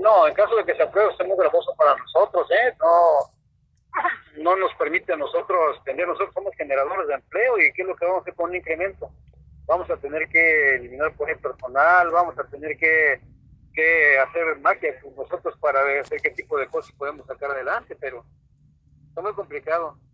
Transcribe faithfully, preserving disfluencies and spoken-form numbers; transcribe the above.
No, en caso de que se apruebe, es muy gravoso para nosotros, ¿eh? No, no nos permite a nosotros tener, nosotros somos generadores de empleo y ¿qué es lo que vamos a hacer con un incremento? Vamos a tener que eliminar por ahí personal, vamos a tener que, que hacer magia con nosotros para ver qué tipo de cosas podemos sacar adelante, pero está muy complicado.